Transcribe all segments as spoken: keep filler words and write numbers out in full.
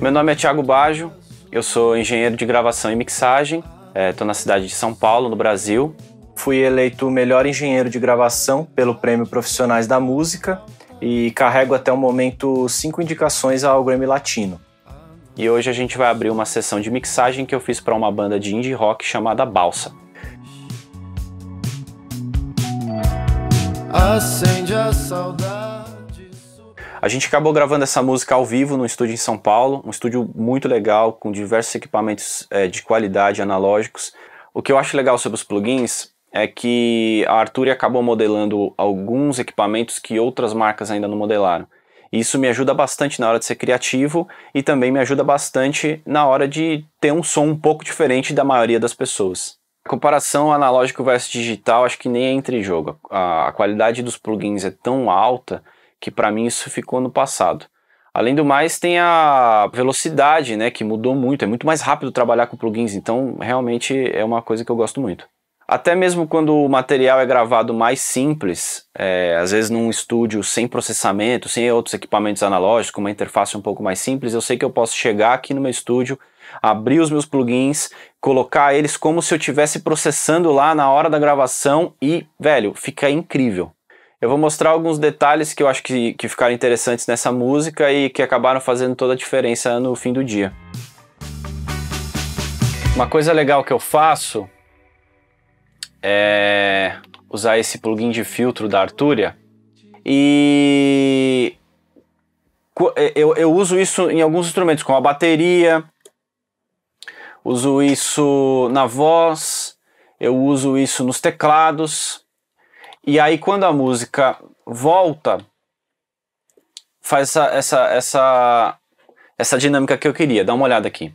Meu nome é Thiago Baggio, eu sou engenheiro de gravação e mixagem, estou na cidade de São Paulo, no Brasil. Fui eleito o melhor engenheiro de gravação pelo Prêmio Profissionais da Música e carrego até o momento cinco indicações ao Grammy Latino. E hoje a gente vai abrir uma sessão de mixagem que eu fiz para uma banda de indie rock chamada Balsa. Acende a saudade. A gente acabou gravando essa música ao vivo no estúdio em São Paulo, um estúdio muito legal, com diversos equipamentos é, de qualidade analógicos. O que eu acho legal sobre os plugins é que a Arturia acabou modelando alguns equipamentos que outras marcas ainda não modelaram. Isso me ajuda bastante na hora de ser criativo e também me ajuda bastante na hora de ter um som um pouco diferente da maioria das pessoas. A comparação analógico versus digital acho que nem entra em jogo. A qualidade dos plugins é tão alta que para mim isso ficou no passado. Além do mais, tem a velocidade, né, que mudou muito. É muito mais rápido trabalhar com plugins, então realmente é uma coisa que eu gosto muito. Até mesmo quando o material é gravado mais simples, é, às vezes num estúdio sem processamento, sem outros equipamentos analógicos, com uma interface um pouco mais simples, eu sei que eu posso chegar aqui no meu estúdio, abrir os meus plugins, colocar eles como se eu estivesse processando lá na hora da gravação e, velho, fica incrível. Eu vou mostrar alguns detalhes que eu acho que, que ficaram interessantes nessa música e que acabaram fazendo toda a diferença no fim do dia. Uma coisa legal que eu faço é usar esse plugin de filtro da Arturia e eu, eu uso isso em alguns instrumentos, como a bateria, uso isso na voz, eu uso isso nos teclados. E aí quando a música volta, faz essa, essa, essa, essa dinâmica que eu queria. Dá uma olhada aqui.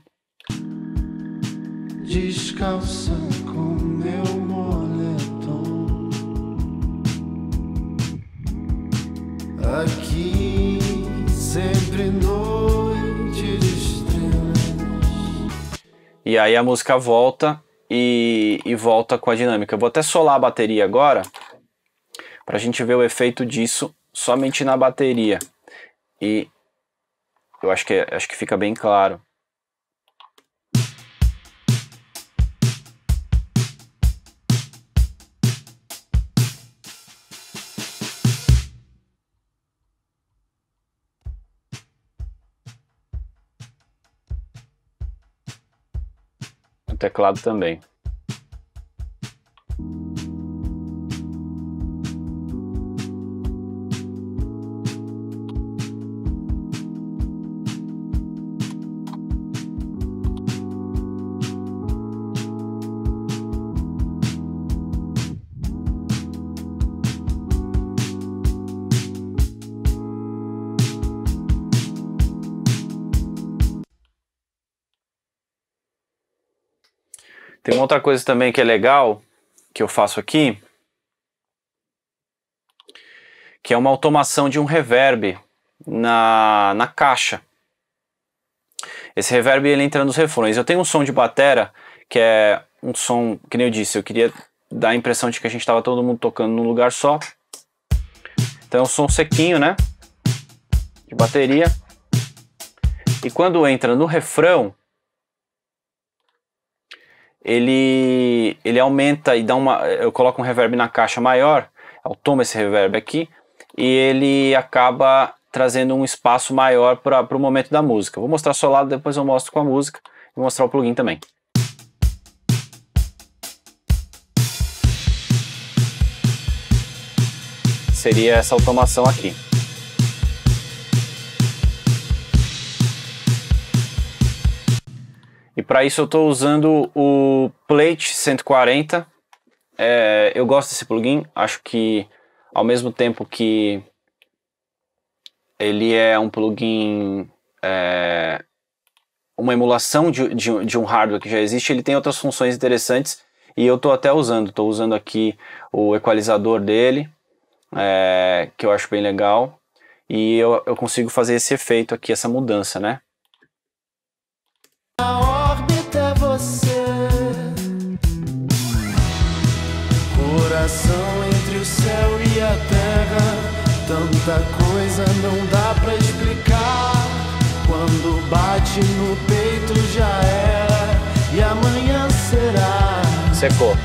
Descalça com meu moletom, aqui sempre noite de estrelas. E aí a música volta e, e volta com a dinâmica. Eu vou até solar a bateria agora, para a gente ver o efeito disso somente na bateria. E eu acho que, acho que fica bem claro. O teclado também. Tem uma outra coisa também que é legal, que eu faço aqui, que é uma automação de um reverb na, na caixa. Esse reverb ele entra nos refrões. Eu tenho um som de batera, que é um som, que nem eu disse, eu queria dar a impressão de que a gente estava todo mundo tocando num lugar só. Então é um som sequinho, né, de bateria. E quando entra no refrão, Ele, ele aumenta e dá uma... Eu coloco um reverb na caixa maior, eu tomo esse reverb aqui e ele acaba trazendo um espaço maior para o momento da música. Vou mostrar só lá, depois eu mostro com a música e vou mostrar o plugin também. Seria essa automação aqui. E para isso eu estou usando o Plate cento e quarenta. É, eu gosto desse plugin, acho que ao mesmo tempo que ele é um plugin, é, uma emulação de, de, de um hardware que já existe, ele tem outras funções interessantes e eu estou até usando. Estou usando aqui o equalizador dele, é, que eu acho bem legal, e eu, eu consigo fazer esse efeito aqui, essa mudança, né? Coração entre o céu e a terra, tanta coisa não dá pra explicar. Quando bate no peito já era, e amanhã será. Secou.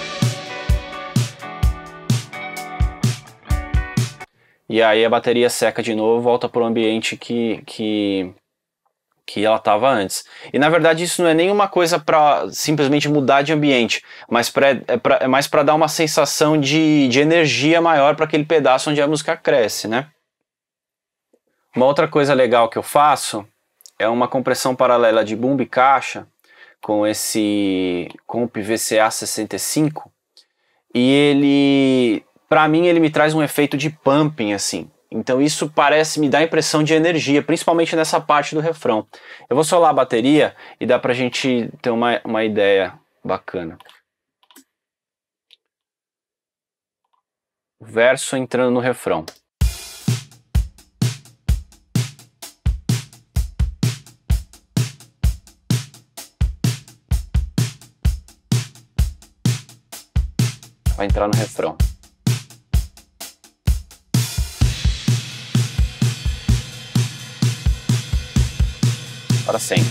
E aí a bateria seca de novo, volta para o ambiente que, que, que ela estava antes. E na verdade isso não é nenhuma coisa para simplesmente mudar de ambiente, mas pra, é, pra, é mais para dar uma sensação de, de energia maior para aquele pedaço onde a música cresce, né? Uma outra coisa legal que eu faço é uma compressão paralela de bumbo e caixa com esse comp V C A sessenta e cinco, e ele, para mim, ele me traz um efeito de pumping assim. Então isso parece me dar a impressão de energia, principalmente nessa parte do refrão. Eu vou solar a bateria e dá pra gente ter uma, uma ideia bacana. O verso entrando no refrão. Vai entrar no refrão. Para sempre.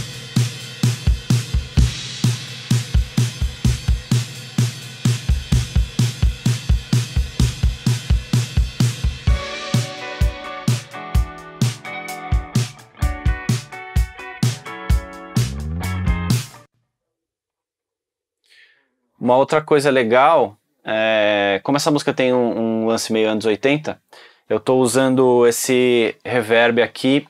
Uma outra coisa legal, é, como essa música tem um, um lance meio anos oitenta, eu estou usando esse reverb aqui,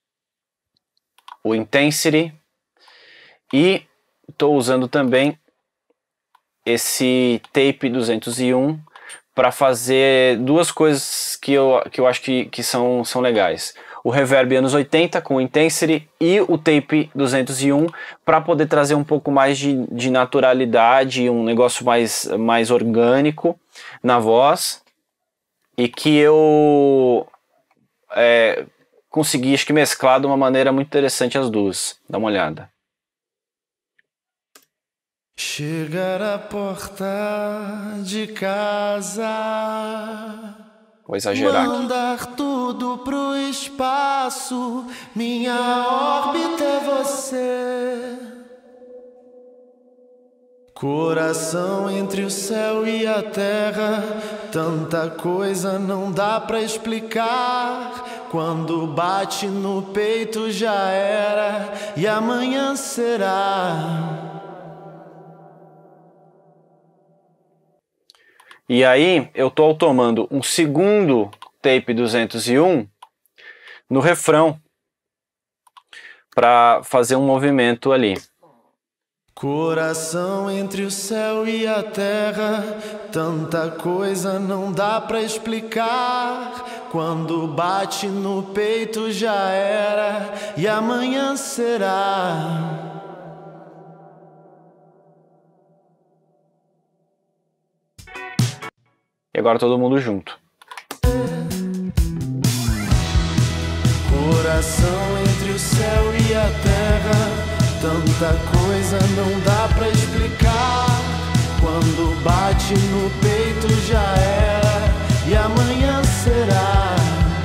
o Intensity, e estou usando também esse tape duzentos e um para fazer duas coisas que eu, que eu acho que, que são, são legais. O reverb anos oitenta com o Intensity e o tape duzentos e um para poder trazer um pouco mais de, de naturalidade, um negócio mais, mais orgânico na voz, e que eu é, consegui, acho que, mesclar de uma maneira muito interessante as duas. Dá uma olhada. Chegar à porta de casa, vou exagerar aqui. Mandar tudo pro espaço, minha órbita é você. Coração entre o céu e a terra, tanta coisa não dá pra explicar. Quando bate no peito já era, e amanhã será. E aí eu estou tomando um segundo tape duzentos e um no refrão para fazer um movimento ali. Coração entre o céu e a terra, tanta coisa não dá pra explicar. Quando bate no peito já era, e amanhã será. E agora todo mundo junto. Coração entre o céu e a terra, tanta coisa não dá pra explicar. Quando bate no peito já era, e amanhã será.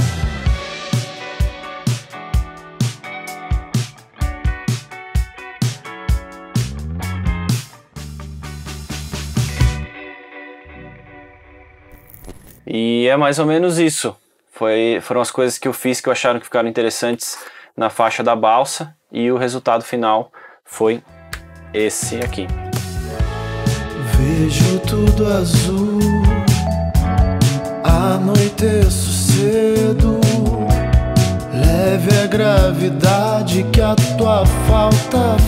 E é mais ou menos isso. Foi, foram as coisas que eu fiz que eu acharam que ficaram interessantes na faixa da balsa, e o resultado final foi esse aqui. Vejo tudo azul, anoiteço cedo, leve a gravidade que a tua falta